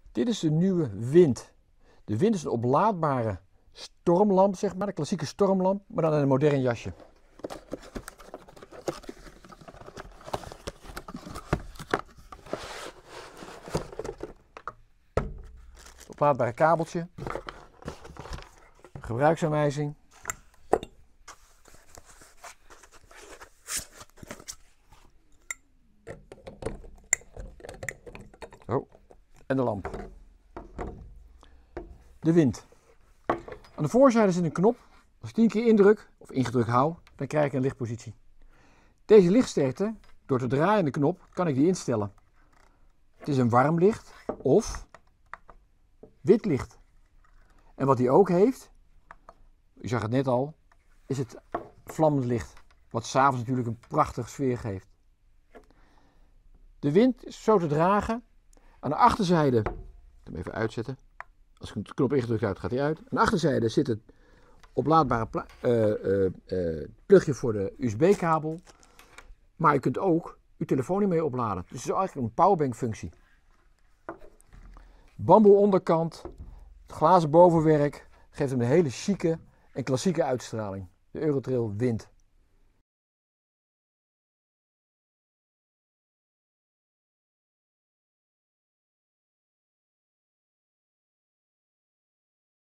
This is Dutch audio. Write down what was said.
Dit is de nieuwe Wind. De Wind is een oplaadbare stormlamp, zeg maar, de klassieke stormlamp, maar dan in een modern jasje. Oplaadbare kabeltje, gebruiksaanwijzing. Oh, en de lamp. De Wind. Aan de voorzijde zit een knop. Als ik 10 keer indruk of ingedrukt hou, dan krijg ik een lichtpositie. Deze lichtsterkte, door te draaien aan de knop, kan ik die instellen. Het is een warm licht of wit licht. En wat hij ook heeft, u zag het net al, is het vlammend licht. Wat 's avonds natuurlijk een prachtige sfeer geeft. De Wind is zo te dragen. Aan de achterzijde, ik ga hem even uitzetten. Als ik de knop ingedrukt houd, gaat hij uit. Aan de achterzijde zit het oplaadbare plugje voor de USB-kabel. Maar je kunt ook uw telefoon hiermee opladen. Dus het is eigenlijk een powerbank functie. Bamboe onderkant, het glazen bovenwerk geeft hem een hele chique en klassieke uitstraling. De Eurotrail Wind.